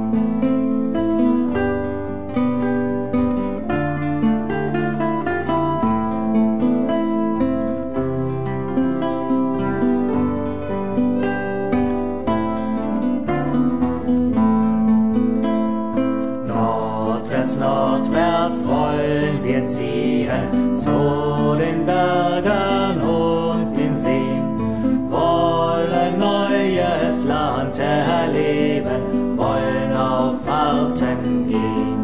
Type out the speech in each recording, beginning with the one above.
Nordwärts wollen wir ziehen, zu den Bergen und den Seen, wollen neues Land erleben, wollen auf Fahrten gehen,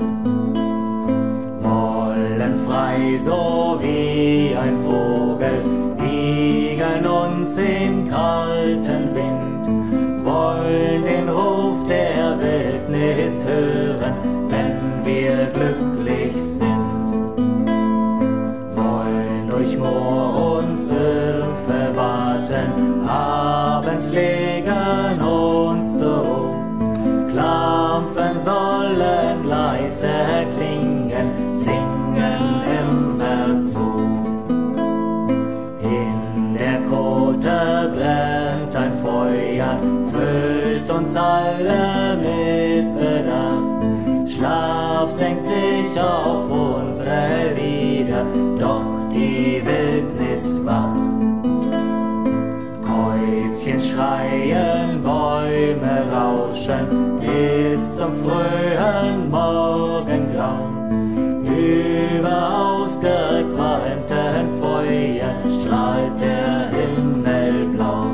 wollen frei so wie ein Vogel wiegen uns im kalten Wind, wollen den Ruf der Wildnis hören, wenn wir glücklich sind, wollen durch Moor und Sümpfe warten, abends legen uns zur Ruhe, Klampfen sollen leise klingen, singen immer zu. In der Kote brennt ein Feuer, füllt uns alle mit Bedacht, Schlaf senkt sich auf unsere Lider, doch die Wildnis wacht. Käuzchen schreien, Bäume rauschen, bis zum frühen Morgengrauen. Über ausgequalmten Feuer strahlt der Himmel blau.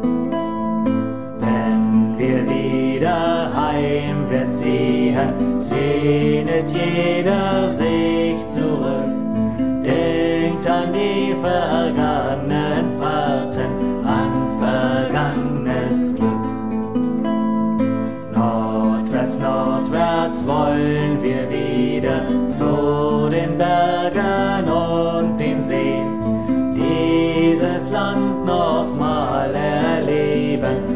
Wenn wir wieder heimwärts ziehen, sehnet jeder sich zurück, denkt an die vergangenen Fahrten, an vergangenes Glück. Nordwärts, nordwärts wollen wir wieder, zu den Bergen und den Seen, dieses Land noch mal erleben,